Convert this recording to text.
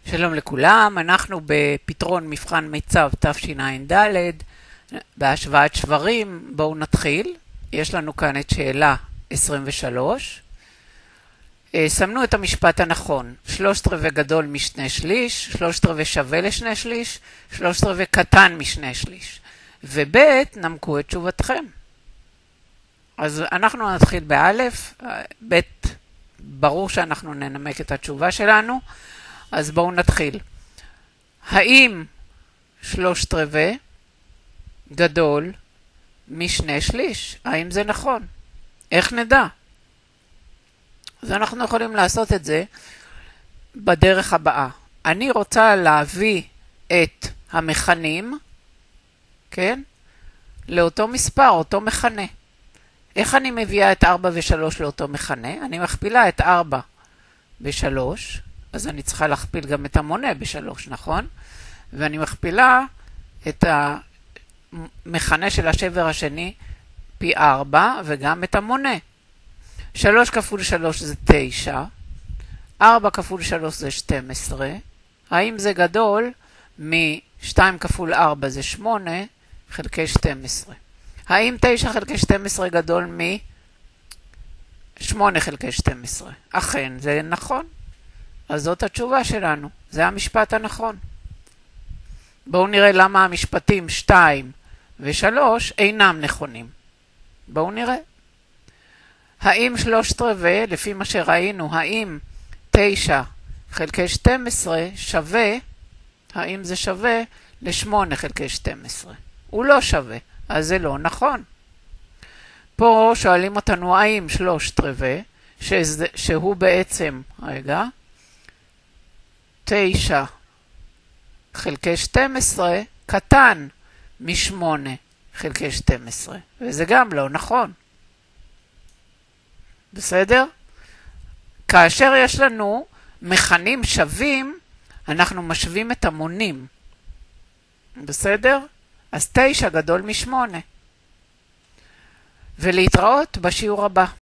שלום לכולם, אנחנו בפתרון מבחן מיצ"ב תשע"ד בהשוואת שברים. בואו נתחיל. יש לנו כאן את שאלה 23. סמנו את המשפט הנכון: 3/4 גדול משני שליש, 3/4 שווה לשני שליש, 3/4 קטן משני שליש. וב' נמקו את תשובתכם. אז אנחנו נתחיל באלף, ב' ברור שאנחנו ננמק את התשובה שלנו. אז בואו נתחיל. האם 3/4 גדול משני שליש? האם זה נכון? איך נדע? אז אנחנו יכולים לעשות את זה בדרך הבאה. אני רוצה להביא את המכנים, כן? לאותו מספר, אותו מכנה. איך אני מביאה את 4 ו-3 לאותו מכנה? אני מכפילה את 4 ב-3, אז אני צריכה להכפיל גם את המונה ב-3, נכון? ואני מכפילה את המכנה של השבר השני פי 4 וגם את המונה. 3 כפול 3 זה 9, 4 כפול 3 זה 12. האם זה גדול מ-2 כפול 4 זה 8 חלקי 12? האם 9 חלקי 12 גדול מ-8 חלקי 12? אכן, זה נכון. אז זאת התשובה שלנו. זה המשפט הנכון. בואו נראה למה המשפטים 2 ו-3 אינם נכונים. בואו נראה. האם 3/4, לפי מה שראינו, האם 9 חלקי 12 שווה, האם זה שווה ל-8 חלקי 12? הוא לא שווה, אז זה לא נכון. פה שואלים אותנו האם 3/4, שהוא בעצם, רגע, 9 חלקי 12 קטן מ-8 חלקי 12, וזה גם לא נכון. בסדר? כאשר יש לנו מכנים שווים, אנחנו משווים את המונים. בסדר? אז 9 גדול מ-8. ולהתראות בשיעור הבא.